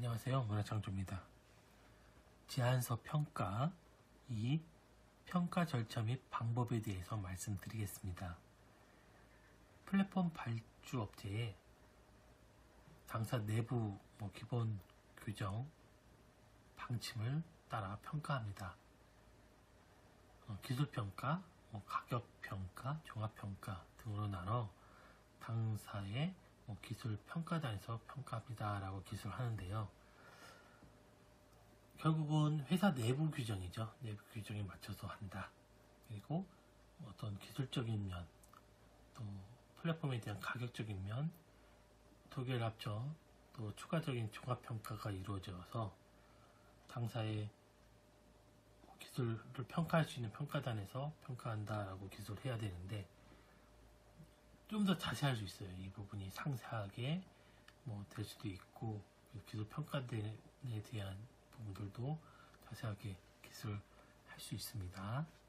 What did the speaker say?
안녕하세요. 문화창조입니다. 제안서 평가 2. 평가 절차 및 방법에 대해서 말씀드리겠습니다. 플랫폼 발주 업체에 당사 내부 기본 규정, 방침을 따라 평가합니다. 기술평가, 가격평가, 종합평가 등으로 나눠 당사의 기술평가단에서 평가합니다 라고 기술을 하는데요. 결국은 회사 내부 규정이죠. 내부 규정에 맞춰서 한다. 그리고 어떤 기술적인 면, 또 플랫폼에 대한 가격적인 면, 두 개를 합쳐 또 추가적인 종합평가가 이루어져서 당사의 기술을 평가할 수 있는 평가단에서 평가한다라고 기술을 해야 되는데, 좀 더 자세할 수 있어요. 이 부분이 상세하게 될 수도 있고, 기술 평가단에 대한 부분들도 자세하게 기술할 수 있습니다.